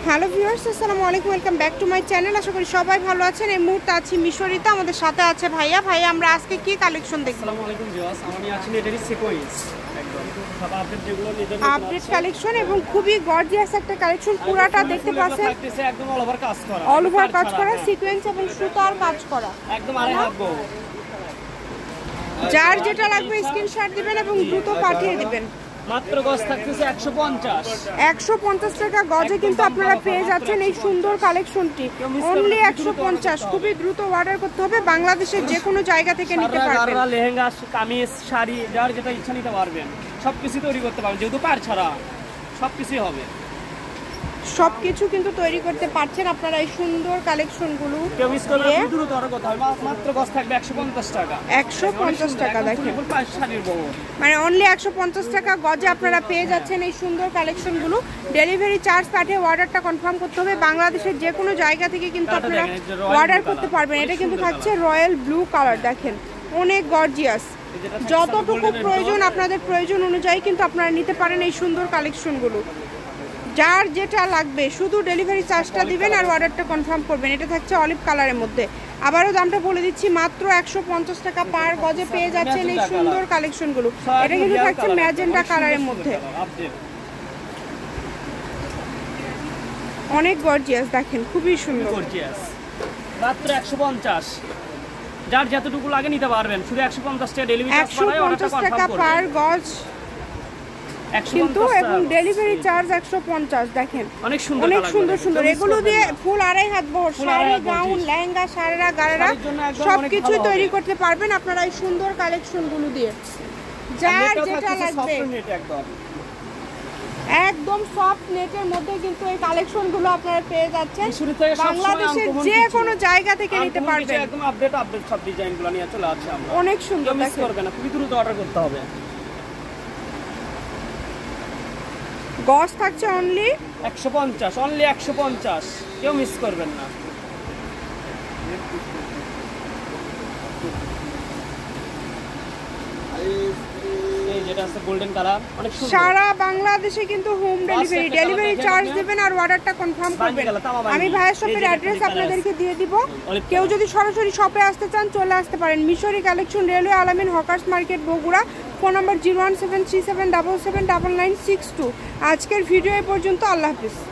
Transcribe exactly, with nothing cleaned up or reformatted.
Hello viewers, আসসালামু আলাইকুম, welcome back to my channel. আশা করি সবাই ভালো আছেন। এই মুহূর্তে আছি মিশরিতে, আমাদের সাথে আছে ভাইয়া। ভাইয়া, আমরা আজকে কি কালেকশন দেখব? আসসালামু আলাইকুম ভিউয়ার্স, আমি আছি নেটেরি সিকোয়েন্স একদম সব আপডেট যেগুলো নেটের আপডেট কালেকশন এবং খুবই গর্জিয়াস একটা কালেকশন। পুরাটা দেখতে পাচ্ছেন একদম অল ওভার কাজ করা, অল ওভার কাজ করা, সিকোয়েন্স এবং সুতার কাজ করা, একদম আড়াই হাত গো। যার যেটা লাগবে স্ক্রিনশট দিবেন এবং দ্রুত পাঠিয়ে দিবেন। মাত্র গজ থাকতেছে একশো পঞ্চাশ একশো পঞ্চাশ টাকা গজে কিন্তু আপনারা পেয়ে যাচ্ছেন এই সুন্দর কালেকশনটি। অনলি একশো পঞ্চাশ। খুবই দ্রুত অর্ডার করতে হবে, বাংলাদেশের যে কোনো জায়গা থেকে নিতে পারবেন। লেহেঙ্গা, কামিজ, শাড়ি, যার যেটা ইচ্ছা নিতে পারবেন, সবকিছু তৈরি করতে পারবেন, যেহেতু পার ছাড়া সবকিছুই হবে। সবকিছু কিন্তু তৈরি করতে পারছেন আপনারা এই সুন্দর কালেকশনগুলো। কেউ মিস করলে দ্রুত অর্ডার করতে হবে। মাত্র গজ থাকবে একশো পঞ্চাশ টাকা। একশো পঞ্চাশ টাকা দেখেন, শাড়ির বহু মানে অনলি একশো পঞ্চাশ টাকা গজে আপনারা পেয়ে যাচ্ছেন এই সুন্দর কালেকশনগুলো। ডেলিভারি চার্জ পাঠিয়ে অর্ডারটা কনফার্ম করতে হবে। বাংলাদেশের যে কোনো জায়গা থেকে কিন্তু আপনারা অর্ডার করতে পারবেন। এটা কিন্তু থাকছে রয়্যাল ব্লু কালার, দেখেন অনেক গর্জিয়াস। যতটুকু প্রয়োজন আপনাদের প্রয়োজন অনুযায়ী কিন্তু আপনারা নিতে পারেন এই সুন্দর কালেকশনগুলো। যার যেটা লাগবে শুধু ডেলিভারি চার্জটা দিবেন আর অর্ডারটা কনফার্ম করবেন। এটা থাকছে অলিভ কালারের মধ্যে। আবারও দামটা বলে দিচ্ছি, মাত্র একশো পঞ্চাশ টাকা পার গজে পেয়ে যাচ্ছেন এই সুন্দর কালেকশনগুলো। এটা কিন্তু থাকছে ম্যাজেন্টা কালারের মধ্যে, অনেক গর্জিয়াস, দেখেন খুবই সুন্দর। মাত্র একশো পঞ্চাশ, যার যতটুকু লাগে নিতে পারবেন। শুধু একশো পঞ্চাশ টাকা ডেলিভারি চার্জ একশো পঞ্চাশ টাকা পার গজ কিন্তু, এবং ডেলিভারি চার্জ একশো পঞ্চাশ। দেখেন অনেক সুন্দর অনেক সুন্দর সুন্দর এগুলো দিয়ে ফুল আড়াই হাত বহর শাড়ি, গাউন, লেহেঙ্গা, সারারা, গারারা সবকিছু তৈরি করতে পারবেন আপনারা এই সুন্দর কালেকশনগুলো দিয়ে। যার যেটা লাগবে একদম সফট নেটের মধ্যে কিন্তু এই কালেকশনগুলো আপনারা পেয়ে যাচ্ছেন। বাংলাদেশের যে কোনো জায়গা থেকে নিতে পারবেন। একদম আপডেট আপডেট সব ডিজাইনগুলো নিয়ে চলে আসছে আমরা। অনেক সুন্দর, মিস করবেন না, খুবই দ্রুত অর্ডার করতে হবে। গজ থাকছে অনলি একশো পঞ্চাশ, অনলি একশো পঞ্চাশ, কেউ মিস করবেন না। যেটা আছে গোল্ডেন কালার, অনেক সুন্দর। সারা বাংলাদেশে কিন্তু হোম ডেলিভারি, ডেলিভারি চার্জ দিবেন আর অর্ডারটা কনফার্ম করবেন। আমি ভাইয়ের শপের অ্যাড্রেস আপনাদেরকে দিয়ে দিব। কেউ যদি সরাসরি শপে আসতে চান চলে আসতে পারেন। Mishri collection, railway Alamin, hawkers market, Bogura. Phone number zero one seven three seven double seven double nine six two. আজকের ভিডিও এ পর্যন্ত। আল্লাহ হাফিজ।